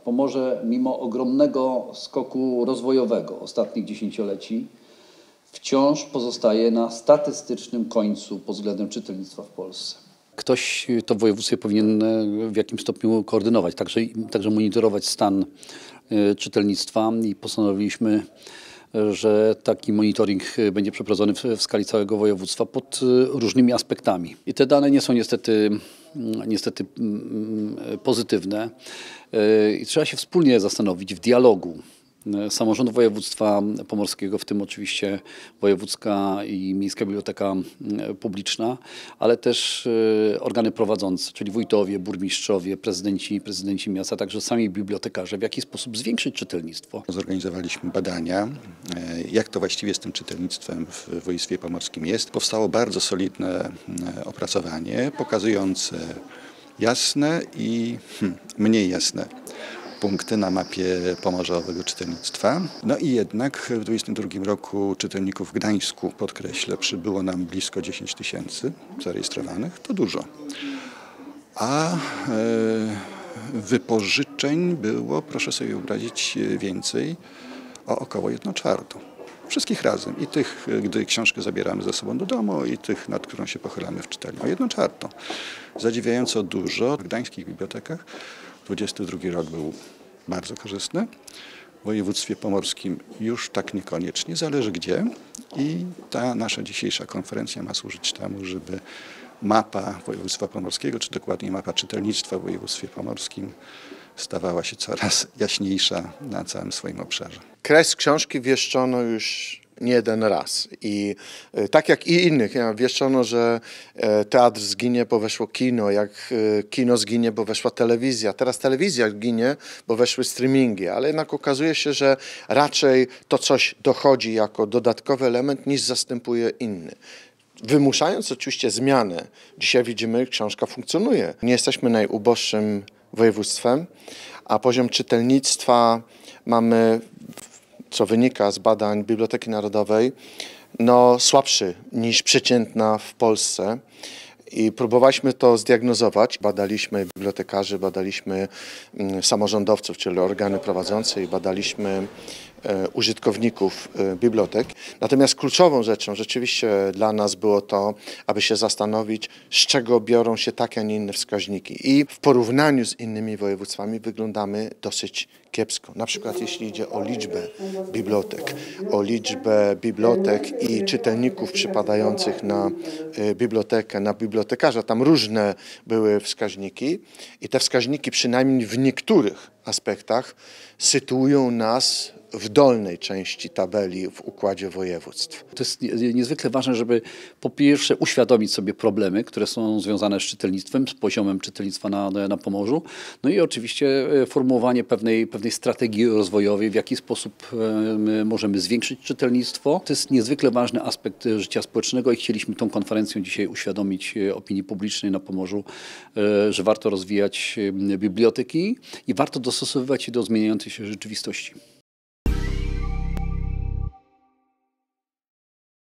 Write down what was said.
Pomorze mimo ogromnego skoku rozwojowego ostatnich dziesięcioleci wciąż pozostaje na statystycznym końcu pod względem czytelnictwa w Polsce. Ktoś to w województwie powinien w jakimś stopniu koordynować, także monitorować stan czytelnictwa i postanowiliśmy, że taki monitoring będzie przeprowadzony w skali całego województwa pod różnymi aspektami. I te dane nie są niestety pozytywne i trzeba się wspólnie zastanowić w dialogu samorządu województwa pomorskiego, w tym oczywiście wojewódzka i miejska biblioteka publiczna, ale też organy prowadzące, czyli wójtowie, burmistrzowie, prezydenci miasta, także sami bibliotekarze, w jaki sposób zwiększyć czytelnictwo. Zorganizowaliśmy badania, jak to właściwie z tym czytelnictwem w województwie pomorskim jest. Powstało bardzo solidne opracowanie pokazujące jasne i mniej jasne punkty na mapie pomorzowego czytelnictwa. No i jednak w 2022 roku czytelników w Gdańsku, podkreślę, przybyło nam blisko 10 000 zarejestrowanych. To dużo. A wypożyczeń było, proszę sobie wyobrazić, więcej o około 1/4. Wszystkich razem. I tych, gdy książkę zabieramy ze sobą do domu, i tych, nad którą się pochylamy w czytelni. O 1/4. Zadziwiająco dużo. W gdańskich bibliotekach 2022 rok był bardzo korzystny. W województwie pomorskim już tak niekoniecznie, zależy gdzie. I ta nasza dzisiejsza konferencja ma służyć temu, żeby mapa województwa pomorskiego, czy dokładnie mapa czytelnictwa w województwie pomorskim stawała się coraz jaśniejsza na całym swoim obszarze. Kres książki wieszczono już nie jeden raz i tak jak i innych, wieszczono, że teatr zginie, bo weszło kino, jak kino zginie, bo weszła telewizja. Teraz telewizja ginie, bo weszły streamingi, ale jednak okazuje się, że raczej to coś dochodzi jako dodatkowy element niż zastępuje inny. Wymuszając oczywiście zmianę, dzisiaj widzimy, że książka funkcjonuje. Nie jesteśmy najuboższym województwem, a poziom czytelnictwa mamy, co wynika z badań Biblioteki Narodowej, słabszy niż przeciętna w Polsce. I próbowaliśmy to zdiagnozować. Badaliśmy bibliotekarzy, badaliśmy samorządowców, czyli organy prowadzące i badaliśmy użytkowników bibliotek. Natomiast kluczową rzeczą rzeczywiście dla nas było to, aby się zastanowić, z czego biorą się takie, a nie inne wskaźniki. I w porównaniu z innymi województwami wyglądamy dosyć kiepsko. Na przykład jeśli idzie o liczbę bibliotek i czytelników przypadających na bibliotekę, na bibliotekarza. Tam różne były wskaźniki i te wskaźniki przynajmniej w niektórych aspektach sytuują nas w dolnej części tabeli w układzie województw. To jest niezwykle ważne, żeby po pierwsze uświadomić sobie problemy, które są związane z czytelnictwem, z poziomem czytelnictwa na Pomorzu, no i oczywiście formułowanie pewnej strategii rozwojowej, w jaki sposób możemy zwiększyć czytelnictwo. To jest niezwykle ważny aspekt życia społecznego i chcieliśmy tą konferencją dzisiaj uświadomić opinii publicznej na Pomorzu, że warto rozwijać biblioteki i warto dostosowywać je do zmieniającej się rzeczywistości.